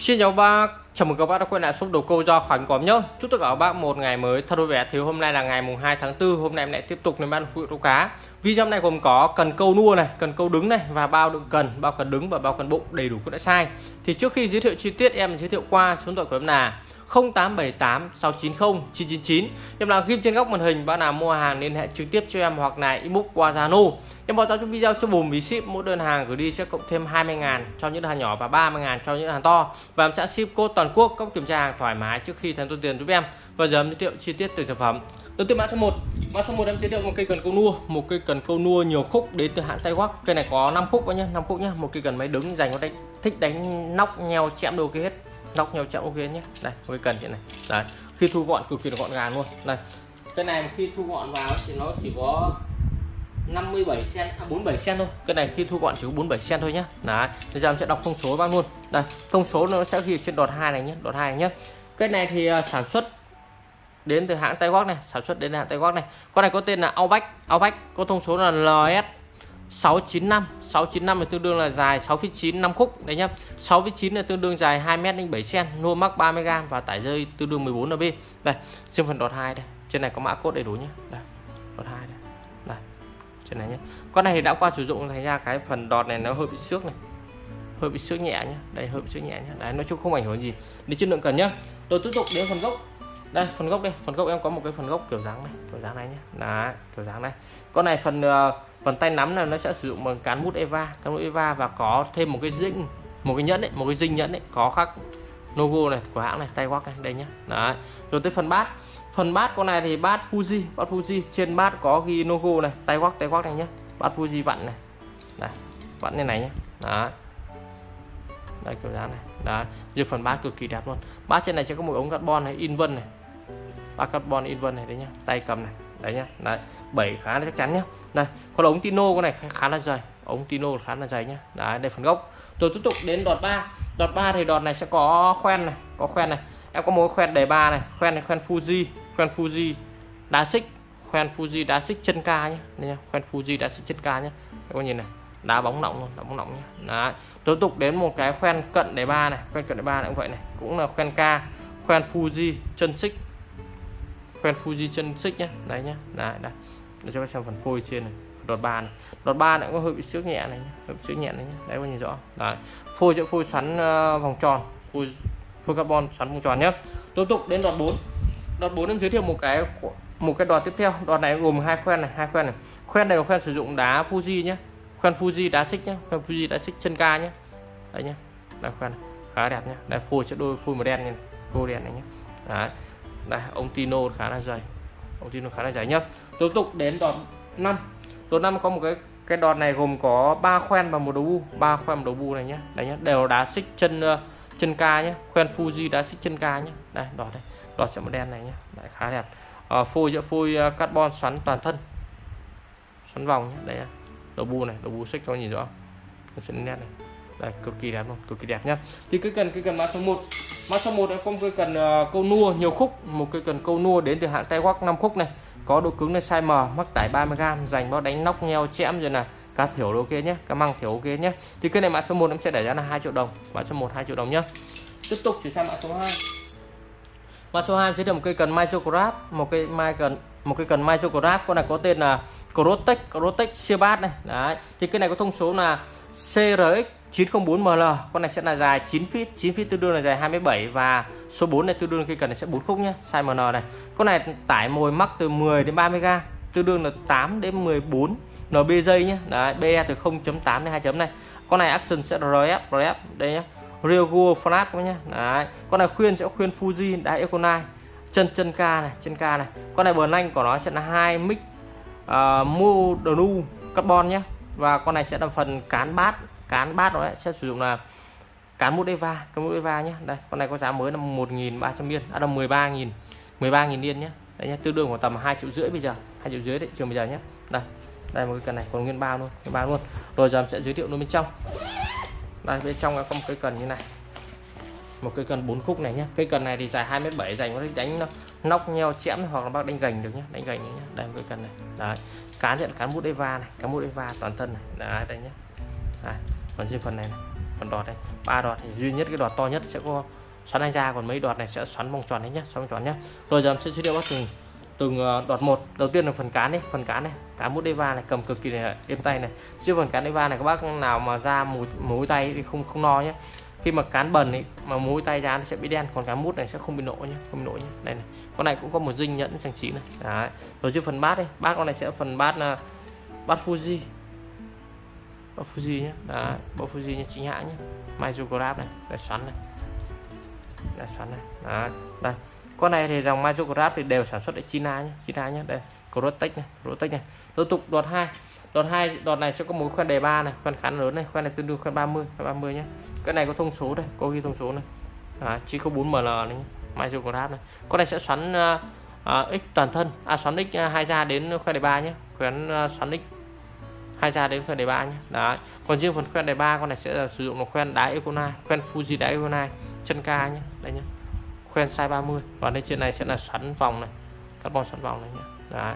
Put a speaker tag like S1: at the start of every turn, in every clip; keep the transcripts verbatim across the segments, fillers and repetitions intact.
S1: Xin chào các bác, chào mừng các bác đã quay lại shop đồ câu do Khánh có nhớ. Chúc tất cả các bác một ngày mới thật vui vẻ. Thì hôm nay là ngày mùng hai tháng tư, hôm nay em lại tiếp tục lên ban phụ câu cá. Video này gồm có cần câu nua này, cần câu đứng này và bao đựng cần, bao cần đứng và bao cần bụng đầy đủ các loại size. Thì trước khi giới thiệu chi tiết em giới thiệu qua số điện thoại của em là không tám bảy tám sáu chín không chín chín chín. Em là ghim trên góc màn hình, bác nào mua hàng liên hệ trực tiếp cho em hoặc là inbox qua Zalo. Em báo giá trong video cho bùm phí ship, mỗi đơn hàng gửi đi sẽ cộng thêm hai mươi ngàn cho những đơn hàng nhỏ và ba mươi ngàn cho những đơn hàng to. Và em sẽ ship code toàn quốc, các kiểm tra hàng thoải mái trước khi thanh toán tiền giúp em. Và giờ em giới thiệu chi tiết từ sản phẩm. Đầu tiên mã số một. Mã số một em giới thiệu một cây cần câu nua, một cây cần câu nua nhiều khúc đến từ hãng Taiwan. Cây này có năm khúc nhá, năm khúc nhá, một cây cần máy đứng dành có đánh thích đánh nóc nheo chém đồ kia hết. Nóc nhau chạm ok nhé. Đây, một cái cần như này. Đấy, khi thu gọn cực kỳ là gọn gàng luôn. Đây. Cái này khi thu gọn vào thì nó chỉ có năm mươi bảy xen, à, bốn mươi bảy xen thôi. Cái này khi thu gọn chỉ có bốn mươi bảy xen thôi nhá. Đấy, bây giờ em sẽ đọc thông số bác luôn. Đây, thông số nó sẽ ghi trên đọt hai này nhé, đọt hai này nhé. Cái này thì uh, sản xuất đến từ hãng Taiwan này, sản xuất đến từ hãng Taiwan này. Con này có tên là Outback, Outback có thông số là L S sáu chín năm, sáu chín năm là tương đương là dài sáu phẩy chín, năm khúc đấy nhá. sáu phẩy chín là tương đương dài hai mét không bảy xen, nua mắc ba mươi gam và tải rơi tương đương mười bốn lb. Đây, trên phần đọt hai đây. Trên này có mã code đầy đủ nhé. Đây, đọt hai đây. Đây. Trên này nhé. Con này thì đã qua sử dụng thành ra cái phần đọt này nó hơi bị xước này. Hơi bị xước nhẹ nhá. Đây, hơi bị xước nhẹ nhá. Đấy, nói chung không ảnh hưởng gì đến chất lượng cần nhá. Rồi tiếp tục đến phần gốc. Đây, phần gốc đây, phần gốc em có một cái phần gốc kiểu dáng này, kiểu dáng này nhé. Đấy, kiểu dáng này. Con này phần uh, phần tay nắm này nó sẽ sử dụng bằng cán bút Eva, cán bút Eva và có thêm một cái dinh, một cái nhẫn đấy, một cái dinh nhẫn đấy, có khắc logo này của hãng này, Taiwan này, đây nhá. Đấy. Rồi tới phần bát. Phần bát con này thì bát Fuji, bát Fuji, trên bát có ghi logo này, Taiwan, Taiwan này nhá. Bát Fuji vặn này. Đây, vặn như này nhá. Đấy. Đây kiểu dáng này. Đấy, rồi phần bát cực kỳ đẹp luôn. Bát trên này sẽ có một ống carbon này, in vân này. Bát carbon in vân này đấy nhá, tay cầm này. Đấy nhá. Đấy, bảy khá là chắc chắn nhá. Đây, còn ống tino con này khá là dày, ống tino khá là dày nhá. Đấy, đây phần gốc. Rồi tiếp tục đến đọt ba. Đọt ba thì đọt này sẽ có khoen này, có khoen này. Em có một khoen đề ba này, khoen này khoen Fuji, khoen Fuji đá xích, khoen Fuji đá xích chân ca nhá. Đây nhá, khoen Fuji đá xích chân ca nhá. Các bạn nhìn này, đá bóng nọng luôn, đá bóng nọng nhá. Đấy. Tiếp tục đến một cái khoen cận đề ba này, khoen cận đề ba này cũng vậy này, cũng là khoen ca, khoen Fuji chân xích, khoen Fuji chân xích nhá. Đấy nhá. Đấy, đây. Để cho các xem phần phôi trên này, đọt ba này, đọt ba này cũng có hơi bị xước nhẹ này nhá, hơi bị xước nhẹ này nhá. Đấy có nhìn rõ. Đấy. Phôi sẽ phôi xoắn uh, vòng tròn, phôi, phôi carbon xoắn vòng tròn nhá. Tiếp tục đến đọt bốn. Đọt bốn em giới thiệu một cái một cái đọt tiếp theo. Đọt này gồm hai khoen này, hai khoen này. Khoen này là khoen sử dụng đá Fuji nhá. Khoen Fuji đá xích nhá, khoen Fuji đá xích chân ca nhá. Đấy nhá. Đây khoen này, khá đẹp nhá. Đây phôi sẽ đôi phôi màu đen này, phôi đen này nhá. Đấy. Đây ống tino khá là dày. Ống tino khá là dày nhá. Tiếp tục đến đọt năm. Đọt năm có một cái cái đọt này gồm có ba khoen và một đầu bu, ba khoen một đầu bu này nhá. Đấy nhá, đều đá xích chân uh, chân ca nhá, khoen Fuji đá xích chân ca nhá. Đây đọt đây, đọt sẽ màu đen này nhá. Đấy khá đẹp. Uh, phôi sẽ phôi uh, carbon xoắn toàn thân, xoắn vòng nhá. Đây nhá. Đầu bu này, đầu bu xích cho nhìn rõ. Chân nét này. Đây cực kỳ đẹp luôn, cực kỳ đẹp nhá. Thì cái cần cái cần mã số một. Mã số một có một cây cần uh, câu nua nhiều khúc, một cây cần câu nua đến từ hãng Taiwan năm khúc này. Có độ cứng này size M, mắc tải ba mươi gam, dành bao đánh nóc nheo chẽm rồi là cá thiểu ok nhé, cá măng thiểu ok nhé. Thì cái này mã số một em sẽ để giá là hai triệu đồng, mã số một hai triệu đồng nhé. Tiếp tục chuyển sang mã số hai. Mã số hai sẽ được một cây cần Microcrab, một cây mai cần một cây cần Microcrab, con này có tên là Crotech, Crotech siêu bát này. Đấy. Thì cái này có thông số là C R X chín không bốn M L, con này sẽ là dài chín feet, chín feet tương đương là dài hai mươi bảy và số bốn này tương đương cây cần này sẽ bốn khúc nhé, size M N này. Con này tải mồi mắc từ mười đến ba mươi gam, tương đương là tám đến mười bốn N B giây nhé. Đấy, B E từ không chấm tám đến hai chấm này. Con này action sẽ R F, R F đây nhé. Ryogo flat các nhé. Đấy. Con này khuyên sẽ khuyên Fuji đá Econite, chân chân ca này, chân ca này. Con này bờ nanh của nó sẽ là hai mic uh, Modenu carbon nhé. Và con này sẽ là phần cán bát, cán bát nó sẽ sử dụng là cán bút Eva, cán bút Eva nhé. Đây, con này có giá mới là một nghìn ba trăm yên, à là mười ba nghìn, mười ba nghìn yên nhé. Đấy nhé, tương đương khoảng tầm hai triệu rưỡi bây giờ, hai triệu rưỡi thị trường bây giờ nhé. Đây, đây một cái cần này còn nguyên bao luôn, nguyên bao luôn. Rồi giờ em sẽ giới thiệu nó bên trong. Đây bên trong có một cái cần như này, một cây cần bốn khúc này nhé. Cây cần này thì dài hai mét bảy, dành có thể đánh nóc nheo chẽm hoặc là bác đánh gành được nhé, đánh gành nhé. Đây một cái cần này. Đấy, cán diện cán bút Eva này, cán bút Eva toàn thân này. Đấy, đây nhé. Đây, còn trên phần này, này phần đọt này ba đọt thì duy nhất cái đọt to nhất sẽ có xoắn hai ra, còn mấy đọt này sẽ xoắn vòng tròn đấy nhá, xoắn vòng tròn nhá. Rồi giờ em sẽ giới thiệu bác từng từng đọt một. Đầu tiên là phần cán đấy, phần cán này, cán mút Deva này cầm cực kỳ này, êm tay này. Riêng phần cán Deva này các bác nào mà ra mùi mũi tay thì không không no nhé. Khi mà cán bẩn ấy, mà mũi tay ra nó sẽ bị đen, còn cán mút này sẽ không bị nổ nhé, không bị nổ nhé. Đây này, con này cũng có một dinh nhẫn trang trí này. Đấy. Rồi riêng phần bát đây, bát con này sẽ phần bát là bát Fuji, bát Fuji nhé. Đấy, bát Fuji nhé, chính hãng nhé. Majograph này, để xoắn này, để xoắn này. Đấy. Đây, con này thì dòng Majograph thì đều sản xuất ở China nhé, China nhé. Đây, Crotech này, Crotech này. Tiếp tục đọt hai, đọt hai, đọt này sẽ có một khoen đề ba này, khoen khá lớn này, khoen này tương đương khoen ba mươi, khoen ba mươi nhé. Cái này có thông số đây, có ghi thông số này, à, chín không bốn M L này, Majograph này. Con này sẽ xoắn uh, uh, x toàn thân, à xoắn x uh, hai ra đến khoen đề ba nhé, khoen uh, xoắn x hai ra đến khoen đề ba nhé. Đấy. Còn riêng phần khoen đề ba con này sẽ uh, sử dụng một khoen đá Econyte, khoen Fuji đá Econyte chân ca nhé, đây nhé, khoen size ba mươi. Và lên trên này sẽ là xoắn vòng này, carbon xoắn vòng này nhé. Đấy.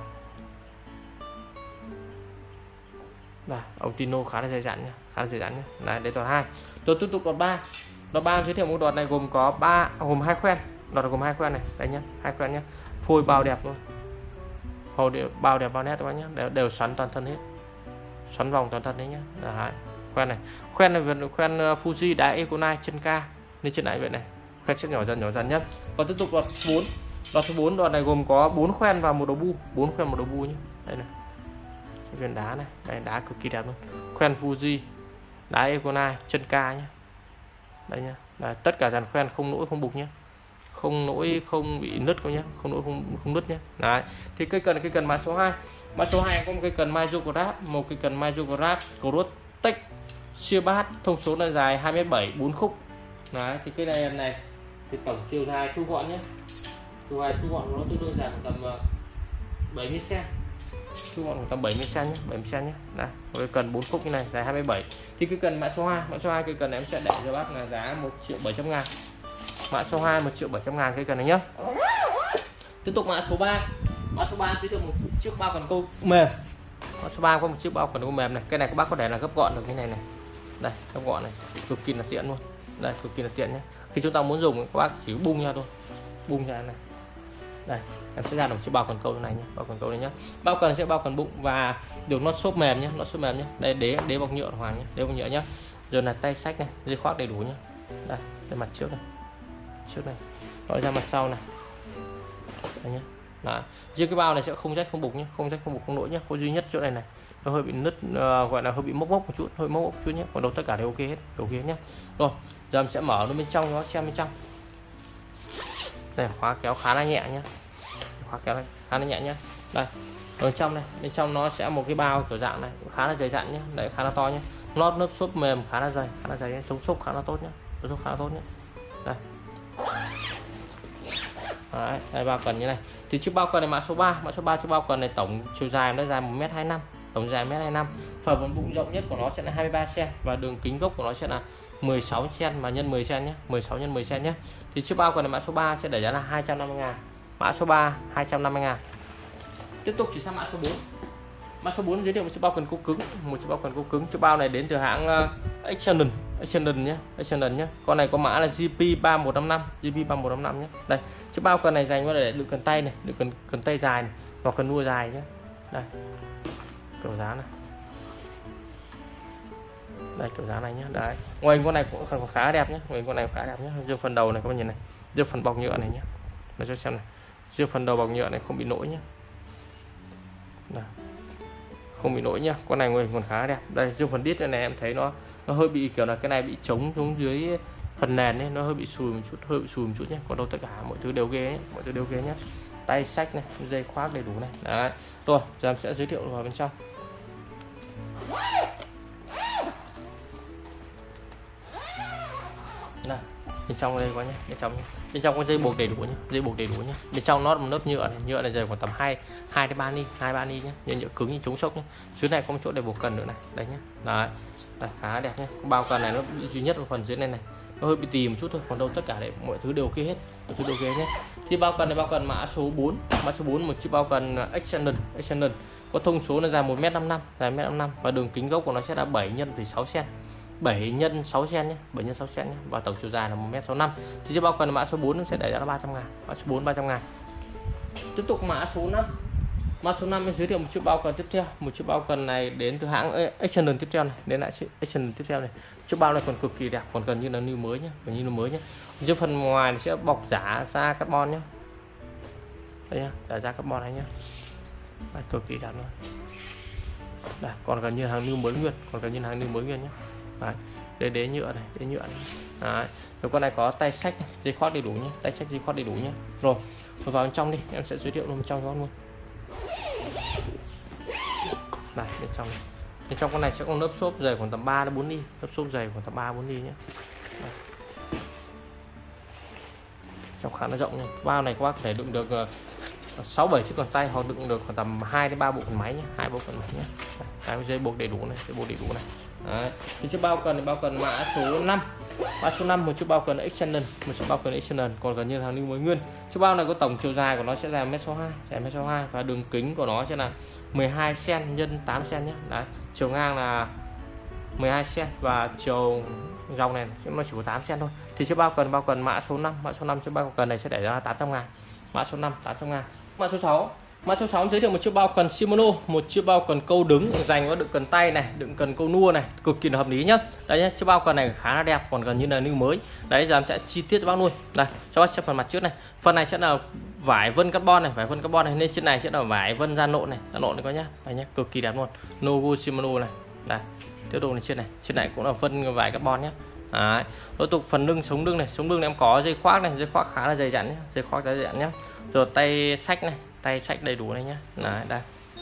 S1: Đây, ống Tino khá là dày dặn nhé, khá là dày dặn nhé. Đấy, đấy đọt hai. Rồi tiếp tục đọt ba. Đọt ba giới thiệu một đọt này gồm có ba gồm hai khoen. Đọt gồm hai khoen này, đây nhá, hai khoen nhá. Phôi bao đẹp luôn. Hồ đều bao đẹp bao nét các bác nhá, đều, đều xoắn toàn thân hết. Xoắn vòng toàn thân đấy nhá. Đấy. Khoen này, khoen này vẫn khoen Fuji đá Econyte chân ca. Lên trên này vậy này. Khoen sẽ nhỏ dần nhỏ dần nhá. Và tiếp tục đọt bốn. Đọt số bốn, đọt này gồm có bốn khoen và một đầu bu, bốn khoen một đầu bu nhá. Đây này. Khoen đá này, đây đá cực kỳ đẹp luôn. Khoen Fuji đá Econyte chân ca nhé, đây nhá. Đấy, tất cả dàn khoen không nỗi không bục nhé, không nỗi không bị nứt đâu nhé, không nỗi không không nứt nhé. Đấy. Thì cây cần cây cần mã số hai, mã số hai có một cây cần Majograph, một cây cần Majograph Crotech siêu bát, thông số là dài hai mét bảy, bốn khúc. Đấy, thì cây này này thì tổng chiều dài thu gọn nhé, chiều dài thu gọn nó tương đương dài tầm bảy mươi xăng-ti-mét, thu gọn tầm bảy mươi xăng-ti-mét nhé, bảy mươi xăng-ti-mét nhé. Đây, với cần bốn khúc như này, dài hai mươi bảy. Thì cái cần mã số hai, mã số hai cây cần này em sẽ để cho bác là giá một triệu bảy trăm ngàn. Mã số hai một triệu bảy trăm ngàn cây cần này nhá. Tiếp tục mã số ba. Mã số ba giới thiệu một chiếc bao cần câu mềm. Mã số ba có một chiếc bao cần câu mềm này. Cái này các bác có thể là gấp gọn được cái này này. Đây, gấp gọn này, cực kỳ là tiện luôn. Đây, cực kỳ là tiện nhé. Khi chúng ta muốn dùng các bác chỉ bung ra thôi. Bung ra này. Đây, em sẽ ra được chiếc bao cần câu này nhé, bao cần câu này nhé. Bao cần sẽ bao cần bụng và được nót xốp mềm nhé, nót xốp mềm nhé. Đây đế đế bọc nhựa hoàng nhé, đế bọc nhựa nhé. Rồi là tay sách này, dây khoác đầy đủ nhé. Đây, đây mặt trước này, trước này, rồi ra mặt sau này, đây nhé. Đó. Riêng cái bao này sẽ không rách không bục nhé, không rách không bục không lỗi nhé. Có duy nhất chỗ này này, nó hơi bị nứt, uh, gọi là hơi bị mốc mốc một chút, hơi mốc mốc một chút nhé. Còn đâu tất cả đều ok hết, đều ok hết nhé. Rồi, giờ em sẽ mở nó bên trong nó xem bên trong. Đây, khóa kéo khá là nhẹ nhé, khóa kéo này khá là nhẹ nhé. Đây, ở trong này, bên trong nó sẽ một cái bao kiểu dạng này khá là dày dặn nhé, đấy khá là to nhé. Lót lớp xốp mềm khá là dày, khá là dày nhé, chống xốp khá là tốt nhé, chống xốp khá là tốt nhé. Đây, đấy, đây bao cần như này. Thì chiếc bao cần này mã số ba, mã số ba chiếc bao cần này tổng chiều dài nó dài một mét hai mươi lăm, tổng dài một mét hai mươi lăm. Phần bụng rộng nhất của nó sẽ là hai mươi ba xăng-ti-mét và đường kính gốc của nó sẽ là mười sáu xăng-ti-mét và nhân mười xăng-ti-mét nhé, mười sáu nhân mười xăng-ti-mét nhé. Thì chiếc bao cần này mã số ba sẽ để giá là hai trăm năm mươi ngàn. Mã số ba hai trăm năm mươi ngàn. Tiếp tục chỉ sang mã số bốn. Mã số bốn giới thiệu một chiếc bao cần câu cứng, một chiếc bao cần câu cứng. Chiếc bao này đến từ hãng uh, Excellion, Excellion nhé, Excellion nhé. Con này có mã là G P ba một năm năm, G P ba một năm năm nhé. Đây, chiếc bao cần này dành cho để đựng cần tay này, đựng cần cần tay dài này, hoặc cần nua dài nhé. Đây, kiểu giá này. Đây kiểu dáng này nhé. Đấy, ngoài con này cũng còn khá đẹp nhé, ngoài con này khá đẹp nhé. Riêng phần đầu này các bạn nhìn này, riêng phần bọc nhựa này nhé, để cho xem này, riêng phần đầu bọc nhựa này không bị nổi nhé. Đây, không bị nổi nhá, con này ngoài còn khá đẹp. Đây, riêng phần đít này em thấy nó nó hơi bị kiểu là cái này bị chống xuống dưới phần nền ấy, nó hơi bị xùi một chút, hơi bị xùi một chút nhé. Còn đâu tất cả mọi thứ đều ghê nhé, mọi thứ đều ghê nhé. Tay sách này, dây khoác đầy đủ này. Đấy, rồi giờ em sẽ giới thiệu vào bên trong. Đây, bên trong đây có nhé, bên trong bên trong có dây buộc đầy đủ nhé, dây buộc đầy đủ nhé. Bên trong nó một lớp nhựa này, nhựa này dày khoảng tầm hai hai đến ba ni, hai ba ni nhé, nhựa nhựa cứng như chống sốc nhé. Dưới này có một chỗ để buộc cần nữa này, đây nhé. Đấy, đây, khá đẹp nhé. Bao cần này nó bị duy nhất ở phần dưới này này, nó hơi bị tì một chút thôi, còn đâu tất cả đấy mọi thứ đều ok hết, mọi thứ đều ok nhé. Thì bao cần này bao cần mã số bốn, mã số bốn một chiếc bao cần Excellion, Excellion có thông số là dài một mét năm mươi lăm, dài một mét năm mươi lăm và đường kính gốc của nó sẽ là bảy nhân sáu xăng-ti-mét. bảy nhân sáu cm nhé, bảy nhân sáu cm nhé, và tổng chiều dài là một mét sáu mươi lăm. Thì chiếc bao cần mã số bốn sẽ đẩy ra là ba trăm ngàn, mã số bốn ba trăm ngàn. Tiếp tục mã số năm. Mã số năm giới thiệu một chiếc bao cần tiếp theo. Một chiếc bao cần này đến từ hãng Action tiếp theo này, đến lại Action tiếp theo này. Chiếc bao này còn cực kỳ đẹp, còn gần như là như mới nhé, gần như là mới nhé. Dưới phần ngoài thì sẽ bọc giả da carbon nhé. Đây nhá, giả da carbon này nhé. Đây, cực kỳ đẹp luôn. Đây, còn gần như hàng new mới nguyên, còn gần như hàng new mới nguyên nhé. Đấy, đế đế nhựa này, đế nhựa này. Đấy, rồi con này có tay sách, dây khoác đầy đủ nhé, tay sách dây khoác đầy đủ nhé. Rồi, rồi vào bên trong đi, em sẽ giới thiệu luôn bên trong cho con luôn. Này, bên trong này. Bên trong con này sẽ có lớp xốp dày khoảng tầm ba đến bốn ly, lớp xốp dày khoảng tầm ba bốn ly nhé. Đây. Trong khá là rộng nha. Bao này các bác có thể đựng được sáu bảy chiếc còn tay, hoặc đựng được khoảng tầm hai đến ba bộ phần máy nhé, hai bộ phần máy nhé. Hai dây buộc đầy đủ này, dây buộc đầy đủ này. Đấy. Thì chiếc bao cần bao cần mã số năm. Mã số năm một chiếc bao cần extension, một chiếc bao cần extension còn gần như hàng new mới nguyên. Chiếc bao này có tổng chiều dài của nó sẽ là một mét sáu mươi hai, dài một mét sáu mươi hai và đường kính của nó sẽ là mười hai xăng-ti-mét nhân tám xăng-ti-mét nhé. Đấy, chiều ngang là mười hai xăng-ti-mét và chiều dòng này nó chỉ có tám xăng-ti-mét thôi. Thì chiếc bao cần bao cần mã số năm, mã số năm chiếc bao cần này sẽ để ra tám trăm ngàn. Mã số năm tám trăm ngàn. Mã số sáu. Mã số sáu giới thiệu một chiếc bao cần Shimano, một chiếc bao cần câu đứng dành có đựng cần tay này, đựng cần câu nua này, cực kỳ là hợp lý nhá. Đấy nhá, chiếc bao cần này khá là đẹp, còn gần như là new mới. Đấy, giờ em sẽ chi tiết cho bác luôn. Đây, cho bác xem phần mặt trước này. Phần này sẽ là vải vân carbon này, vải vân carbon này, nên trên này sẽ là vải vân da nộn này, da nộn này có nhá. Đây nhá, cực kỳ đẹp luôn. Logo Shimano này. Đây. Tiếp tục này trên này, trên này cũng là vân vải carbon nhá. Đấy. Tiếp tục phần lưng, sống lưng này, sống lưng này em có dây khoác này, dây khoác khá là dày dặn nhá, dây khoác dày dặn nhá. Rồi tay sách này, tay sách đầy đủ này nhá. Đấy, đây.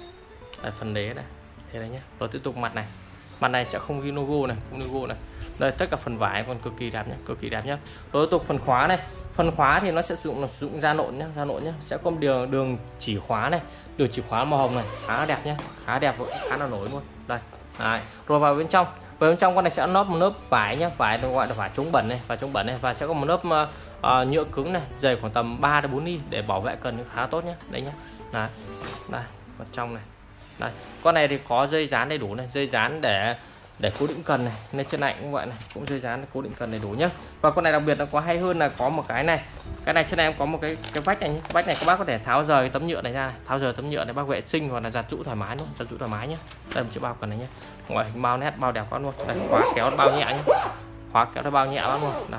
S1: Đây phần đế này. Thế đấy nhá. Rồi tiếp tục mặt này. Mặt này sẽ không ghi logo này, không logo này. Đây tất cả phần vải còn cực kỳ đẹp nhá, cực kỳ đẹp nhá. Rồi tiếp tục phần khóa này. Phần khóa thì nó sẽ sử dụng là sử dụng da nộn nhá, da nộn nhá. Sẽ có đường đường chỉ khóa này, đường chỉ khóa màu hồng này, khá là đẹp nhá, khá đẹp và khá là nổi luôn. Đây. Đấy. Rồi vào bên trong. Vào bên trong con này sẽ lót một lớp vải nhá, vải được gọi là vải chống bẩn này, vải chống bẩn này và sẽ có một lớp uh, nhựa cứng này, dày khoảng tầm ba đến bốn ly để bảo vệ cần khá tốt nhá. Đấy nhá. Đấy. Đây, vào trong này. Đây, con này thì có dây dán đầy đủ này, dây dán để để cố định cần này, nên trên này cũng vậy này, cũng dây dán cố định cần đầy đủ nhá. Và con này đặc biệt nó có hay hơn là có một cái này, cái này trên này em có một cái cái vách này nhé. Cái vách này các bác có thể tháo rời tấm nhựa này ra này, tháo rời tấm nhựa để bác vệ sinh hoặc là giặt giũ thoải mái luôn, giặt giũ thoải mái nhé. Đây một chiếc bao cần này nhé, ngoại hình bao nét, bao đẹp quá luôn. Đây, khóa kéo bao nhẹ nhé, khóa kéo nó bao nhẹ lắm luôn. Đây,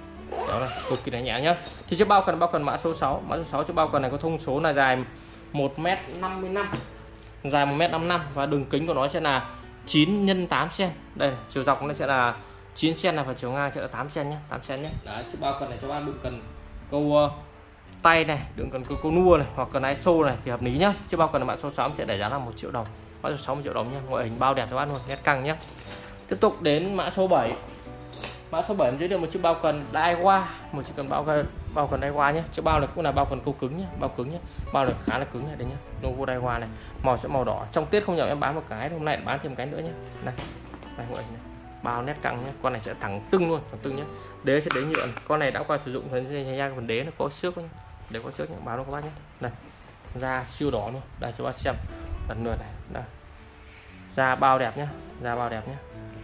S1: đó là cực kỳ là nhẹ nhá. Thì chiếc bao cần bao cần mã số sáu, mã số sáu chiếc bao cần này có thông số là dài một mét năm mươi lăm, dài một mét năm mươi lăm và đường kính của nó sẽ là chín nhân tám xăng-ti-mét. Đây, chiều dọc nó sẽ là chín xăng-ti-mét này và chiều ngang sẽ là tám xăng-ti-mét nhé, tám xăng-ti-mét nhé. Đấy, chiếc bao cần này cho bạn đựng cần câu uh, tay này, đựng cần câu, câu nua này hoặc cần i ét o này thì hợp lý nhá. Chiếc bao cần mã số sáu sẽ để giá là một triệu đồng. Mã số sáu một triệu đồng nhé, ngoại hình bao đẹp cho bạn luôn, nét căng nhé. Tiếp tục đến mã số bảy. Mã số bảy giới thiệu một chiếc bao cần Daiwa, một chiếc cần bao cần bao cần Daiwa nhé. Chiếc bao này cũng là bao cần câu cứng nhé, bao cứng nhé. Bao này khá là cứng này đây nhé. Logo Daiwa này, màu sẽ màu đỏ. Trong tiết không nhậu em bán một cái, hôm nay bán thêm một cái nữa nhé. Đây, đây ngoại hình này. Bao nét căng nhé, con này sẽ thẳng tưng luôn, thẳng tưng nhé. Đế sẽ đế nhựa. Con này đã qua sử dụng phần dây nha, phần đế nó có xước nhé. Để có xước nhé, báo nó các bác nhé. Đây. Da siêu đỏ luôn. Đây cho bác xem. Lần lượt này. Đây. Da bao đẹp nhé, da bao đẹp nhé.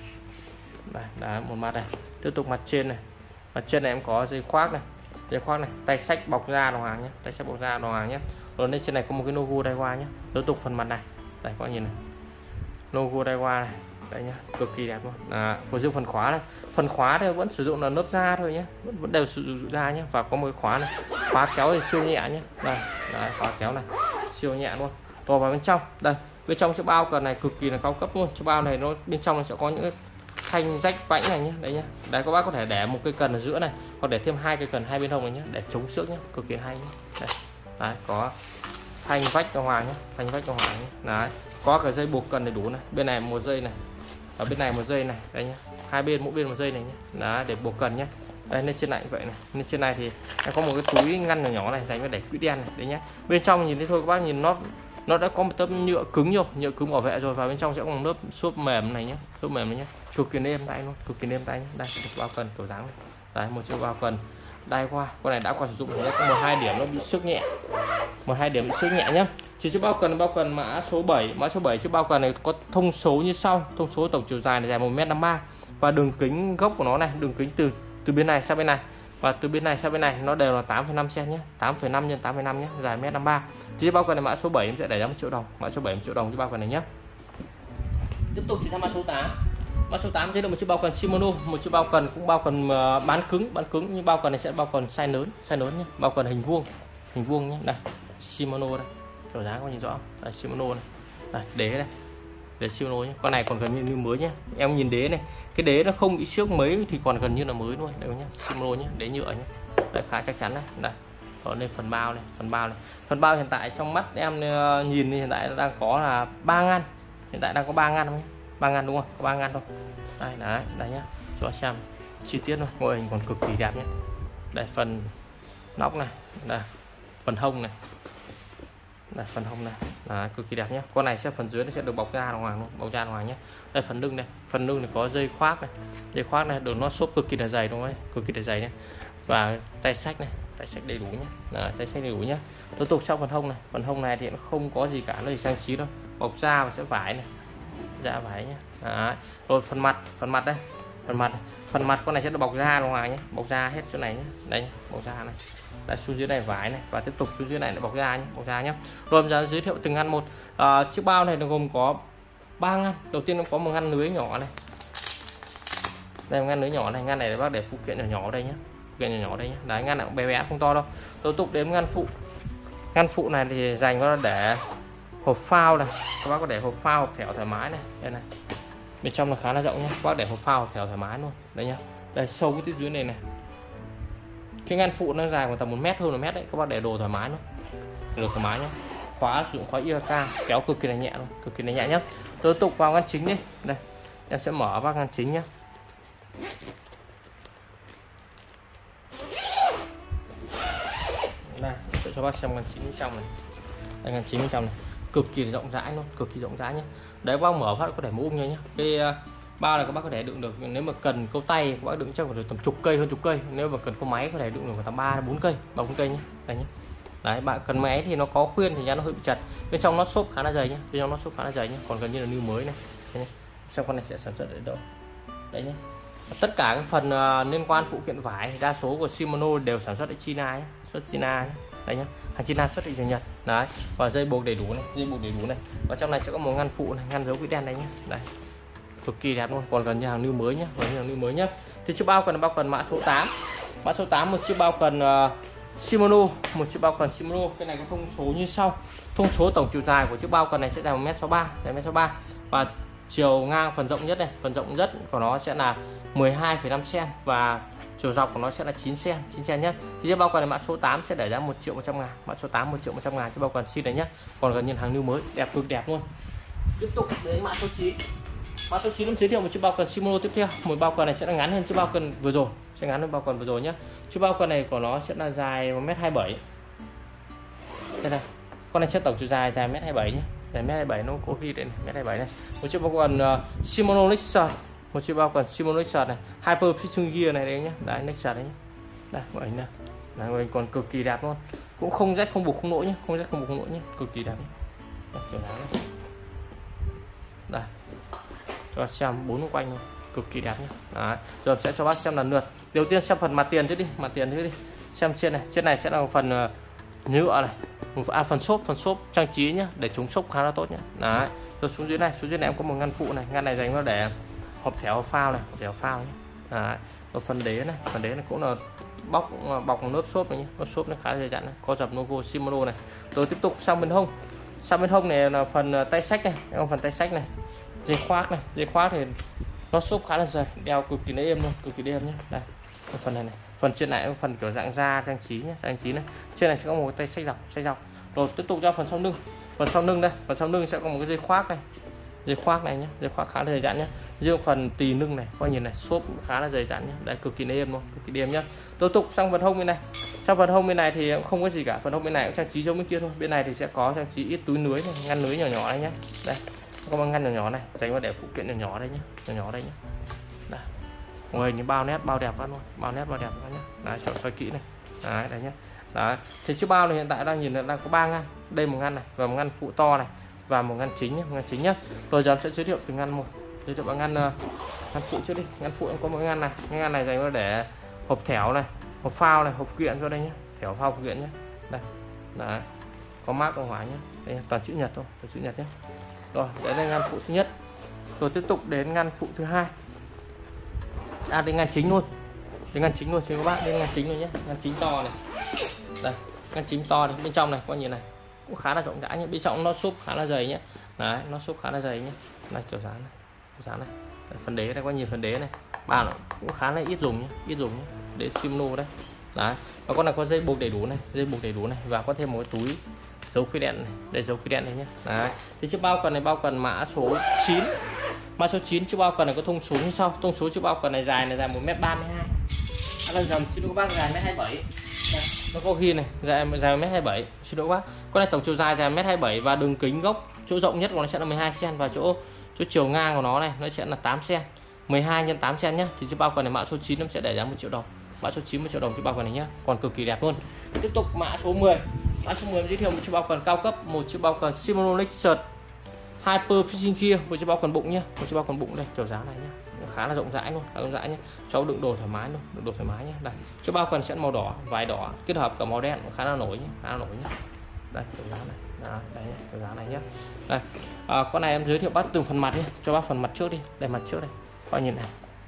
S1: Đây, đã một mặt này. Tiếp tục mặt trên này, mặt trên này em có dây khoác này, dây khoác này, tay sách bọc da đồng hàng nhé, tay sách bọc da đồng hàng nhé. Rồi lên trên này có một cái logo Daiwa nhé. Tiếp tục phần mặt này, đây các bạn nhìn này, logo Daiwa này, đây nhá, cực kỳ đẹp luôn. À, còn riêng phần khóa này, phần khóa thì vẫn sử dụng là lớp da thôi nhé, vẫn, vẫn đều sử dụng da nhé. Và có một cái khóa này, khóa kéo thì siêu nhẹ nhé, đây, đây khóa kéo này, siêu nhẹ luôn. Rồi vào bên trong, đây, bên trong chiếc bao cần này cực kỳ là cao cấp luôn. Chiếc bao này nó bên trong nó sẽ có những cái thanh rách vãnh này nhé, đấy nhá. Đấy các bác có thể để một cây cần ở giữa này, còn để thêm hai cây cần hai bên hông này nhé, để chống xước nhé, cực kỳ hay nhé. Đây, đấy có thanh vách cho hoàng nhé, thanh vách cho hoàng nhé. Đấy, có cái dây buộc cần đầy đủ này, bên này một dây này, ở bên này một dây này, đây nhá, hai bên mỗi bên một dây này nhé, đấy để buộc cần nhé. Đây lên trên này vậy này, lên trên này thì em có một cái túi ngăn nhỏ nhỏ này dành cho để quỹ đen này, đấy nhá. Bên trong nhìn thấy thôi các bác nhìn nó nó đã có một tấm nhựa cứng rồi, nhựa cứng bảo vệ rồi. Và bên trong sẽ có một lớp xốp mềm này nhé, xốp mềm này nhé, cực kỳ êm tay luôn, cực kỳ êm tay nhé. Đây một bao cần kiểu dáng này, đấy một chiếc bao cần Daiwa, con này đã qua sử dụng thì có một hai điểm nó bị xước nhẹ, một hai điểm bị xước nhẹ nhé. Thì chiếc bao cần bao cần mã số bảy, mã số bảy chiếc bao cần này có thông số như sau. Thông số tổng chiều dài này dài một mét năm mươi ba và đường kính gốc của nó này, đường kính từ từ bên này sang bên này và từ bên này sang bên này nó đều là tám phẩy năm xăng-ti-mét nhé, tám phẩy năm nhân tám phẩy năm nhé, dài một mét năm mươi ba. Chiếc bao cần này mã số bảy em sẽ để giá một triệu đồng, mã số bảy một triệu đồng chiếc bao cần này nhé. Tiếp tục chuyển sang mã số tám. Mã số tám sẽ là một chiếc bao cần Shimano, một chiếc bao cần cũng bao cần bán cứng, bán cứng nhưng bao cần này sẽ bao cần size lớn, size lớn nhé, bao cần hình vuông, hình vuông nhé. Đây, Shimano đây. Kiểu dáng có nhìn rõ. Đây, Shimano này. Đây, đế đây. Đế Shimano nhé. Con này còn gần như, như mới nhé. Em nhìn đế này, cái đế nó không bị xước mấy thì còn gần như là mới luôn. Đây nhé, Shimano nhé, đế nhựa nhé. Đây khá chắc chắn đấy. Đây. Đó lên phần bao này, phần bao này. Phần bao hiện tại trong mắt em nhìn thì hiện tại đang có là ba ngăn. Hiện tại đang có ba ngăn không? ba ngăn đúng không? Có ba ngăn thôi. Đây đấy, đây nhá. Cho xem chi tiết thôi. Mô hình còn cực kỳ đẹp nhé. Đây phần nóc này, đây. Phần hông này. Đây phần hông này. Đấy, cực kỳ đẹp nhé. Con này sẽ phần dưới nó sẽ được bọc da ngoài luôn, bọc da ngoài nhé. Đây phần lưng này, phần lưng này có dây khoác này. Dây khoác này được nó xốp cực kỳ là dày đúng không ấy? Cực kỳ là dày nhé. Và tay sách này, tay sách đầy đủ nhé. Đấy, tay sách đầy đủ nhé. Tiếp tục sau phần hông này, phần hông này thì nó không có gì cả, nó chỉ trang trí thôi. Bọc da và sẽ vải này. Da vải nhé. Đấy. Rồi phần mặt, phần mặt đây. Phần mặt, phần mặt con này sẽ được bọc da ngoài nhé, bọc da hết chỗ này nhé. Đây nhé, bọc da này. Đây xuống dưới này vải này và tiếp tục xuống dưới này là bọc da nhé, bọc da nhé. Rồi giờ giới thiệu từng ngăn một. À, chiếc bao này nó gồm có ba ngăn. Đầu tiên nó có một ngăn lưới nhỏ này. Đây một ngăn lưới nhỏ này, ngăn này bác để phụ kiện nhỏ nhỏ đây nhé. Phụ kiện nhỏ nhỏ đây nhé. Đấy ngăn này cũng bé bé không to đâu. Tiếp tục đến ngăn phụ. Ngăn phụ này thì dành cho để hộp phao này. Các bác có để hộp phao, hộp thẻo thoải mái này. Đây này. Bên trong là khá là rộng nhé. Các bác để hộp phao, hộp thẻo thoải mái luôn. Đây nhá. Đây sâu cái tiết dưới này này. Cái ngăn phụ nó dài khoảng tầm một mét hơn một mét đấy, các bác để đồ thoải mái luôn, được thoải mái nhé. Khóa sử dụng khóa i ca, kéo cực kỳ là nhẹ luôn, cực kỳ là nhẹ nhé. Tiếp tục vào ngăn chính đi, đây em sẽ mở vào ngăn chính nhé. Đây sẽ cho bác xem ngăn chính bên trong này, đây ngăn chính bên trong này, cực kỳ rộng rãi luôn, cực kỳ rộng rãi nhé. Đấy các bác mở phát có thể mũ nhé. Cái bao này các bác có thể đựng được, nếu mà cần câu tay các bác đựng chắc được tầm chục cây, hơn chục cây. Nếu mà cần câu máy có thể đựng được tầm ba bốn cây, ba bốn cây nhé. Đây nhé. Đấy bạn cần máy thì nó có khuyên thì nó hơi bị chặt. Bên trong nó xốp khá là dày nhé, bên trong nó xốp khá là dày nhé, còn gần như là new mới này. Đây nhé. Xem con này sẽ sản xuất ở đâu. Đấy nhé. Tất cả các phần uh, liên quan phụ kiện vải đa số của Shimano đều sản xuất ở China nhé, xuất China nhé. Đây nhé. Hàng China xuất thị trường Nhật. Đấy. Và dây buộc đầy đủ này, dây buộc đầy đủ này. Và trong này sẽ có một ngăn phụ này, ngăn dấu quỹ đen đây nhé. Đây. Cực kỳ đẹp luôn, còn gần như hàng new mới nhé, gần như hàng new mới nhé. Thì chiếc bao cần là bao cần mã số tám, mã số tám một chiếc bao cần uh, Shimano, một chiếc bao cần Shimano. Cái này có thông số như sau. Thông số tổng chiều dài của chiếc bao cần này sẽ dài một mét sáu mươi ba, một mét sáu mươi ba và chiều ngang phần rộng nhất này, phần rộng nhất của nó sẽ là mười hai phẩy năm xăng-ti-mét và chiều dọc của nó sẽ là chín xăng-ti-mét, chín xăng-ti-mét nhé. Thì chiếc bao cần này mã số tám sẽ để giá một triệu một trăm ngàn, mã số tám một triệu một trăm ngàn chiếc bao cần xin này nhé. Còn gần như hàng new mới, đẹp cực đẹp luôn. Tiếp tục đến mã số chín. Mã số chín em giới thiệu một chiếc bao cần Shimano tiếp theo. Một bao cần này sẽ là ngắn hơn chiếc bao cần vừa rồi, sẽ ngắn hơn bao cần vừa rồi nhé. Chiếc bao cần này của nó sẽ là dài một mét hai mươi bảy. Đây này, con này sẽ tổng chiều dài dài một mét hai mươi bảy nhé, dài một mét hai mươi bảy, nó có ghi đây này, một mét hai mươi bảy này. Một chiếc bao cần uh, Shimano Nexus, một chiếc bao cần Shimano Nexus này, Hyper Fishing Gear này đấy nhé, đấy Nexus đấy nhé. Đây mọi người nè, đây mọi người còn cực kỳ đẹp luôn, cũng không rách không bục không lỗi nhé, không rách không bục không lỗi nhé, cực kỳ đẹp nhé. Đây, kiểu này. Đây. Cho xem bốn quanh luôn, cực kỳ đẹp nhé. Đấy. Rồi sẽ cho bác xem lần lượt. Đầu tiên xem phần mặt tiền trước đi, mặt tiền trước đi. Xem trên này, trên này sẽ là phần uh, nhựa này, à, phần xốp, phần xốp trang trí nhá, để chống sốc khá là tốt nhé. Đấy. Rồi xuống dưới này, xuống dưới này em có một ngăn phụ này, ngăn này dành cho để hộp thẻo phao này, hộp thẻo phao nhé. Đấy. Rồi phần đế này, phần đế này cũng là bọc bọc lớp xốp này nhé, lớp xốp nó khá dày dặn này, có dập logo Shimano này. Rồi tiếp tục sang bên hông, sang bên hông này là phần tay sách này, không phần tay sách này. Dây khoác này, dây khoác thì nó xốp khá là dày, đeo cực kỳ êm luôn, cực kỳ êm nhé. Đây, phần này này, phần trên này phần kiểu dạng da trang trí nhé, trang trí này. Trên này sẽ có một cái tay sách dọc, sách dọc. Rồi tiếp tục ra phần sau lưng, phần sau lưng đây, phần sau lưng sẽ có một cái dây khoác này, dây khoác này nhé, dây khoác khá là dày dặn nhé. Riêng phần tì lưng này, coi nhìn này, xốp khá là dày dặn nhé, đây cực kỳ êm luôn, cực kỳ êm nhé. Tiếp tục sang phần hông bên này, sang phần hông bên này thì cũng không có gì cả, phần hông bên này cũng trang trí giống bên kia thôi. Bên này thì sẽ có trang trí ít túi lưới này, ngăn lưới nhỏ nhỏ này nhé, đây. Có một ngăn nhỏ nhỏ này dành vào để phụ kiện nhỏ nhỏ đây nhé, nhỏ nhỏ đây nhé. Đây. Ngồi như bao nét bao đẹp lắm luôn, bao nét bao đẹp lắm nhé. Đấy, chọn soi kỹ này. Đấy, đây nhé. Đấy, thì chiếc bao này hiện tại đang nhìn là đang có ba ngăn, đây một ngăn này và một ngăn phụ to này và một ngăn chính nhé, một ngăn chính nhé. Tôi giờ sẽ giới thiệu từng ngăn một. Giới thiệu bằng ngăn uh, ngăn phụ trước đi. Ngăn phụ em có mỗi ngăn này, cái ngăn này dành để hộp thẻo này, hộp phao này, hộp kiện cho đây nhé, thẻo phao phụ kiện nhé. Đây, đấy, có mác ở ngoài nhé, đây toàn chữ nhật thôi, toàn chữ nhật nhé. Rồi, đấy là ngăn phụ thứ nhất. Rồi tiếp tục đến ngăn phụ thứ hai. À, đến ngăn chính luôn, đến ngăn chính luôn chứ các bác, đến ngăn chính luôn nhé, ngăn chính to này. Đây, ngăn chính to này, bên trong này coi nhìn này cũng khá là rộng rãi nhé, bên trong nó xốp khá là dày nhé. Đấy, nó xốp khá là dày nhé. Đây kiểu dáng này, kiểu dáng này. Đấy, phần đế đây có nhìn phần đế này, ba nó cũng khá là ít dùng nhé, ít dùng nhé. Để Shimano đấy. Đấy, và con này có dây buộc đầy đủ này, dây buộc đầy đủ này và có thêm một cái túi dấu quy đèn này, đây dấu quy đèn này nhé. Đấy, thì chiếc bao cần này bao cần mã số chín. Mã số chín chiếc bao cần này có thông số như sau. Thông số chiếc bao cần này dài này dài một mét ba mươi hai. Nó dầm xin lỗi các bác dài một mét hai mươi bảy. Nó có ghi này, dài dài một mét hai mươi bảy. Xin lỗi các bác. Con này tổng chiều dài dài một mét hai mươi bảy và đường kính gốc chỗ rộng nhất của nó sẽ là mười hai xăng-ti-mét và chỗ chỗ chiều ngang của nó này nó sẽ là tám xăng-ti-mét. mười hai nhân tám xăng-ti-mét nhá. Thì chiếc bao cần này mã số chín nó sẽ để giá một triệu đồng. Mã số chín một triệu đồng chiếc bao cần này nhá. Còn cực kỳ đẹp luôn. Tiếp tục mã số mười. Mã số mười giới thiệu một chiếc bao cần cao cấp, một chiếc bao cần Shimano Nexus Hyper Fishing Gear, một chiếc bao cần bụng nhá, một chiếc bao cần bụng đây kiểu dáng này nhá, khá là rộng rãi luôn, khá rộng rãi nhá, cháu đựng đồ thoải mái luôn, đựng đồ thoải mái nhá. Đây, chiếc bao cần sẽ màu đỏ, vải đỏ kết hợp cả màu đen cũng khá là nổi nhá, khá là nổi nhá. Đây kiểu dáng này, đó, đây kiểu dáng này nhá. Đây, à, con này em giới thiệu bác từng phần mặt đi, cho bác phần mặt trước đi, đây mặt trước đây, coi nhìn này,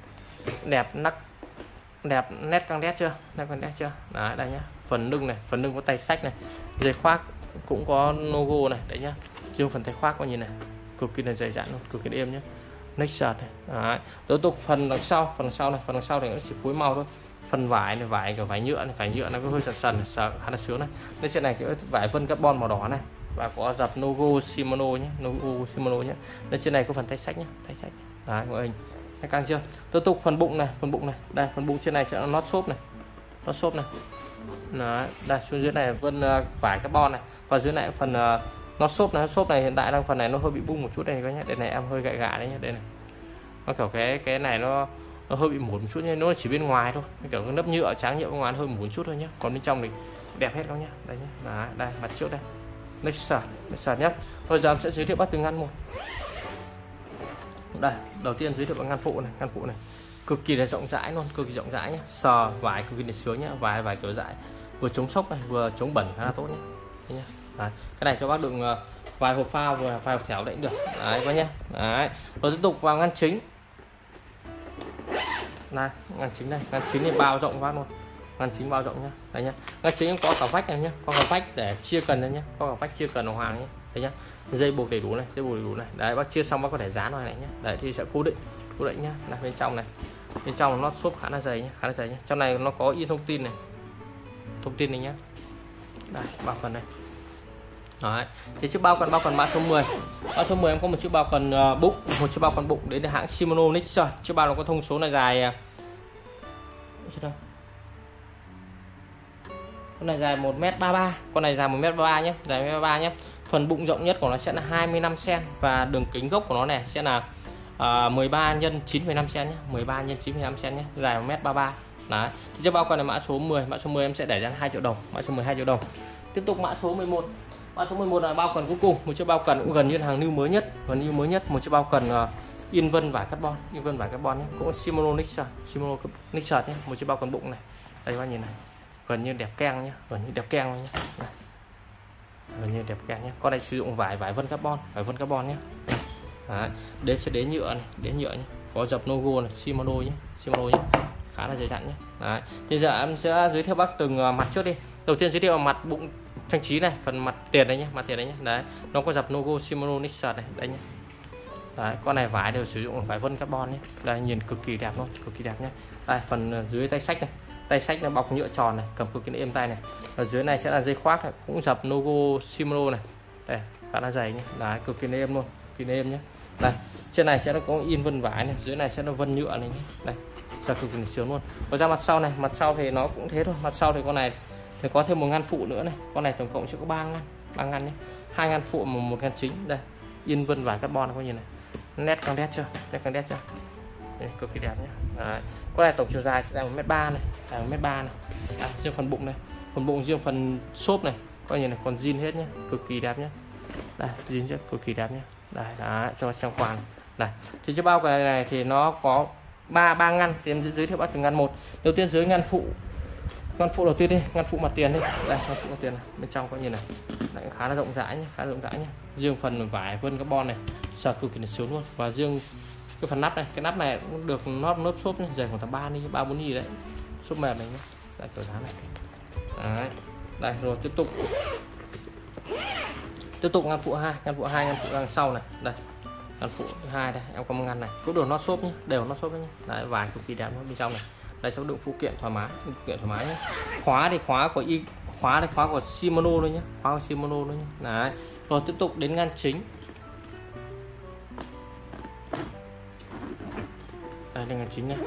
S1: đẹp nắc, đẹp nét căng đét chưa, nét căng đét chưa, đấy đây nhá, phần lưng này, phần lưng có tay sách này, dây khoác cũng có logo này, đấy nhá. Riêng phần tay khoác coi nhìn này, cực kỳ là dày dặn luôn, cực kỳ êm nhé. Nexus này. Đấy. Tiếp tục phần đằng sau, phần sau này, phần đằng sau này nó chỉ phối màu thôi. Phần vải này, vải kiểu vải nhựa này, vải nhựa nó có hơi sần sần, sợ khá là sướng này. Đây trên này cái vải vân carbon màu đỏ này và có dập logo Shimano nhé, logo Shimano nhé. Đây trên này có phần tay sách nhé, tay sách. Đấy, ngoại hình. Hay căng chưa? Tiếp tục phần bụng này, phần bụng này. Đây, phần bụng trên này sẽ là nót xốp này. Nót xốp này. Đấy, đây xuống dưới này vân uh, vải carbon này và dưới này phần uh, nó xốp này, xốp này hiện tại đang phần này nó hơi bị bung một chút đây các nhé, đây này em hơi gãy gã đấy nhé, đây này nó kiểu cái cái này nó nó hơi bị mủn một chút nhưng nó chỉ bên ngoài thôi, kiểu cái lớp nhựa tráng nhựa bên ngoài hơi mủn chút thôi nhé, còn bên trong thì đẹp hết các nhé. Đây nhé, đấy, đây mặt trước đây Nexus, Nexus nhé. Thôi giờ em sẽ giới thiệu bắt từng ngăn một. Đây đầu tiên giới thiệu bằng ngăn phụ này, ngăn phụ này cực kỳ là rộng rãi luôn, cực kỳ rộng rãi nhé, sờ vải cực kỳ là sướng nhé, vải vải kiểu dại vừa chống sốc này vừa chống bẩn khá là tốt nhé. Đây nhé. Đấy, cái này cho bác đựng uh, vài hộp phao vừa vài hộp thẻo đấy cũng được. Đấy các nhé. Đấy. Rồi tiếp tục vào ngăn chính. Này, ngăn chính này, ngăn chính thì bao rộng quá luôn. Ngăn chính bao rộng nhá. Đấy nhá. Ngăn chính có cả vách này nhá, có cả vách để chia cần đây nhá, có cả vách chia cần đồng hoàng nhá. Đấy nhá. Dây buộc đầy đủ này, dây buộc đầy đủ này. Đấy bác chia xong bác có thể dán vào này nhá. Đấy thì sẽ cố định, cố định nhá. Này bên trong này. Bên trong nó xốp khá là dày nhá, khá là dày nhá. Trong này nó có in thông tin này. Thông tin này nhá. Đây, bao phần này. Đấy. Thì chiếc bao cần bao cần mã số mười. Mã số mười em có một chiếc bao cần uh, bụng, một chiếc bao cần bụng đến từ hãng Shimano Nexus. Chiếc bao nó có thông số là dài uh, con này dài một mét ba mươi ba, con này dài một mét ba mươi ba nhé, dài một mét ba mươi ba nhé. Phần bụng rộng nhất của nó sẽ là hai mươi lăm xăng-ti-mét và đường kính gốc của nó này sẽ là uh, mười ba nhân chín phẩy năm xăng-ti-mét nhé, mười ba nhân chín phẩy năm xăng-ti-mét nhé, dài một mét ba mươi ba. Đấy. Thì chiếc bao cần này mã số mười, mã số mười em sẽ để ra hai triệu đồng, mã số mười hai triệu đồng. Tiếp tục mã số mười một. Mã số mười một là bao cần cuối cùng, một chiếc bao cần cũng gần như là hàng new mới nhất, gần như mới nhất, một chiếc bao cần uh, in vân vải carbon, in vân vải carbon nhé, cũng Shimano Nexus, Shimano Nexus nhé, một chiếc bao cần bụng này. Đây các bạn nhìn này, gần như đẹp keng nhé, gần như đẹp keng nhé, này. Gần như đẹp keng nhé. Con này sử dụng vải vải vân carbon, vải vân carbon nhé. Đấy, đế sẽ đế nhựa này, đế nhựa nhé, có dập logo này, Shimano nhé, Shimano nhé, khá là dày dặn nhé. Đấy, bây giờ em sẽ giới thiệu bác từng uh, mặt trước đi. Đầu tiên giới thiệu mặt bụng trang trí này, phần mặt tiền đấy nhé, mặt tiền đấy nhé. Đấy, nó có dập logo Shimano Nexus này, đây nhé. Đấy, con này vải đều sử dụng vải vân carbon nhé. Đây nhìn cực kỳ đẹp luôn, cực kỳ đẹp nhé. Đây, phần dưới tay sách này, tay sách nó bọc nhựa tròn này, cầm cực kỳ êm tay này. Ở dưới này sẽ là dây khoác này, cũng dập logo Shimano này. Đây, khá là dày nhé. Đấy, cực kỳ êm luôn, cực kỳ êm nhé. Đây, trên này sẽ có in vân vải này, dưới này sẽ là vân nhựa này nhé. Đây, ra cực kỳ sướng luôn. Và ra mặt sau này, mặt sau thì nó cũng thế thôi. Mặt sau thì con này thì có thêm một ngăn phụ nữa này, con này tổng cộng sẽ có ba ngăn, ba ngăn nhé, hai ngăn phụ mà một ngăn chính. Đây, in vân vải carbon coi nhìn này, nét căng đét chưa, nét căng đét chưa, đây, cực kỳ đẹp nhé. Đấy. Con này tổng chiều dài sẽ dài một mét ba này, dài một mét ba này. À, trên phần bụng này, Phần bụng riêng phần xốp này coi như này còn zin hết nhé, cực kỳ đẹp nhé. Đây zin rất cực kỳ đẹp nhé. Đây đó, cho xem quàng này. Thì chiếc bao cái này, này thì nó có ba ba ngăn, thì em giới thiệu bác từ ngăn một. Đầu tiên dưới ngăn phụ, ngăn phụ đầu tiên đi, ngăn phụ mặt tiền đi. Đây ngăn phụ mặt tiền này, bên trong có như này. Đấy, khá là rộng rãi nhé, khá là rộng rãi nhé. Riêng phần vải vân carbon này sờ cực kỳ là sướng luôn. Và riêng cái phần nắp này, cái nắp này cũng được nót lớp xốp nhé, dày khoảng tầm ba ni ba bốn ni đấy, xốp mềm này nhé. Đây kiểu dáng này. Đấy. Đây rồi tiếp tục tiếp tục ngăn phụ hai, ngăn phụ hai, ngăn phụ đằng sau này. Đây ngăn phụ hai đây, em có một ngăn này cũng được nót xốp nhé, đều nót xốp nhé. Đấy, vải cực kỳ đẹp nó bên trong này. Đây sẽ đựng phụ kiện thoải mái, phụ kiện thoải mái nhé. Khóa thì khóa của y khóa thì khóa của Shimano thôi nhé, khóa của Shimano thôi nhé. Đấy. Rồi tiếp tục đến ngăn chính. Đây là ngăn chính này.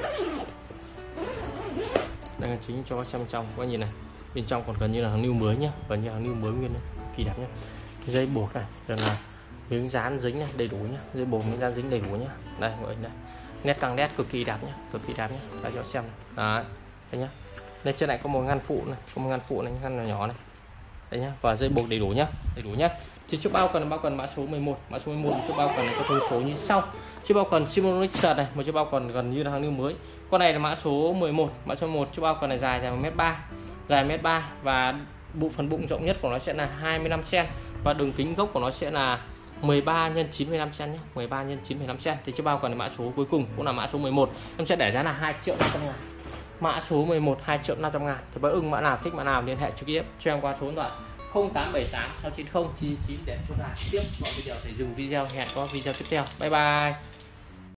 S1: Đây ngăn chính cho xem trong có nhìn này. Bên trong còn gần như là hàng new mới nhá, gần như hàng new mới nguyên này, kỳ đẹp nhá. Dây buộc này, rồi là miếng dán dính này đầy đủ nhá, dây buộc miếng dán dính đầy đủ nhá. Đây mọi người đây, nét căng nét cực kỳ đẹp nhá, cực kỳ đẹp nhá. Đây cho xem này. Đấy, đây nhá. Đây trên này có một ngăn phụ này, có một ngăn phụ này, ngăn nhỏ nhỏ này. Đây nhá, và dây buộc đầy đủ nhá, đầy đủ nhá. Thì chiếc bao cần bao cần mã số mười một, mã số mười một chiếc bao cần có thông số như sau. Chiếc bao cần Shimano Nixon này, một chiếc bao cần gần như là hàng new mới. Con này là mã số mười một, mã số một, chiếc bao cần này dài dài một mét ba, dài một mét ba và bộ phần bụng rộng nhất của nó sẽ là hai mươi lăm xăng-ti-mét và đường kính gốc của nó sẽ là mười ba nhân chín phẩy năm xăng-ti-mét nhé, mười ba nhân chín phẩy năm xăng-ti-mét. Thì chiếc bao cần mã số cuối cùng cũng là mã số mười một, em sẽ để giá là hai triệu năm trăm ngàn. Mã số mười một hai triệu năm trăm ngàn. Thì bác ưng mã nào thích mã nào liên hệ trực tiếp cho em qua số điện thoại không tám bảy tám sáu chín không chín chín để chúng ta tiếp mọi video. Thì dừng video, hẹn có video tiếp theo. Bye bye.